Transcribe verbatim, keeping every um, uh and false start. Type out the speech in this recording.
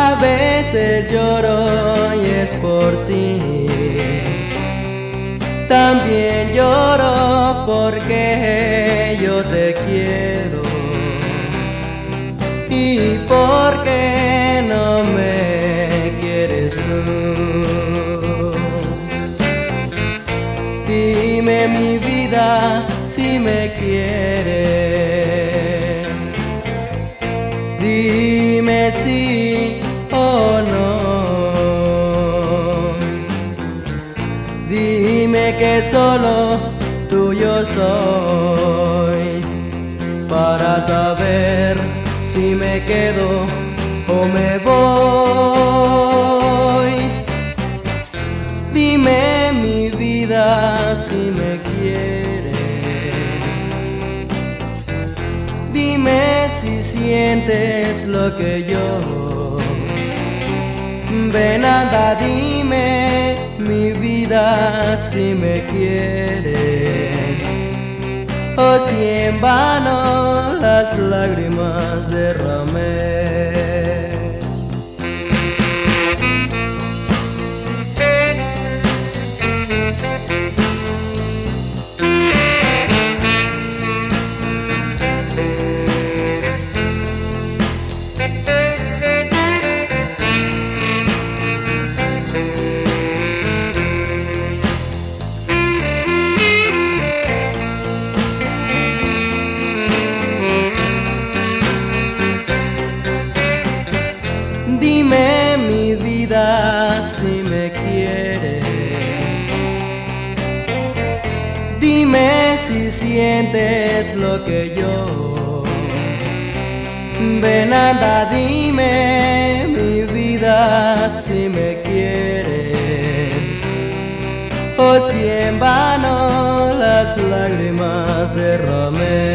A veces lloro y es por ti. También lloro porque yo te quiero. ¿Y por qué no me quieres tú? Dime mi vida si me quieres. Dime sí o no. Dime que solo tuyo soy, para saber si me quedo o me voy. Dime mi vida si me quieres. Dime si sientes lo que yo. Ven, anda, dime mi vida si me quieres, o si en vano las lágrimas derramé. Dime mi vida si me quieres. Dime si sientes lo que yo. Ven, anda, dime mi vida si me quieres, o si en vano las lágrimas derramé.